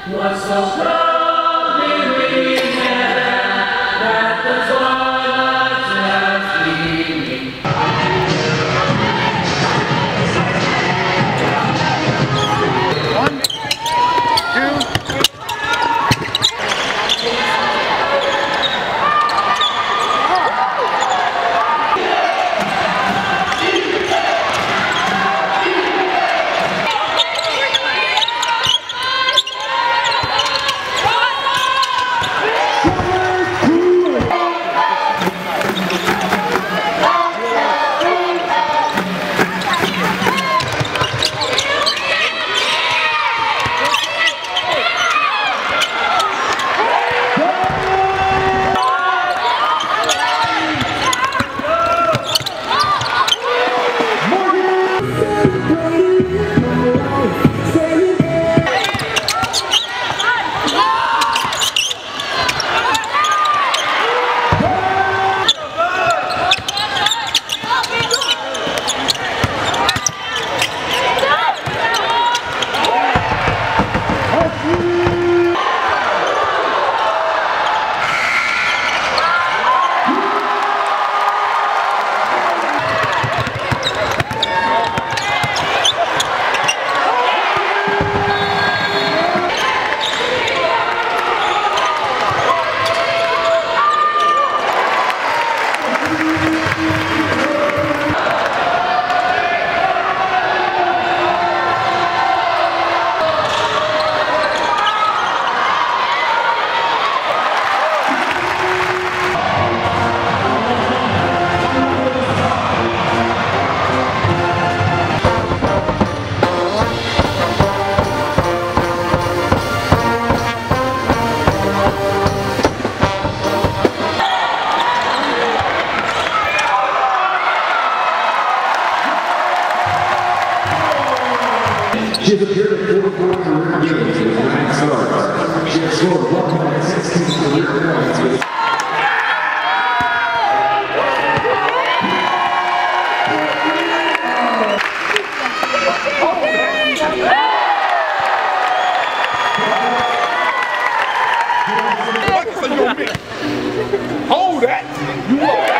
Was so proudly we that the twilight has gleaming. One, two. She has appeared in 44 career games with 9 stars. She has scored 116 career points with Hold that!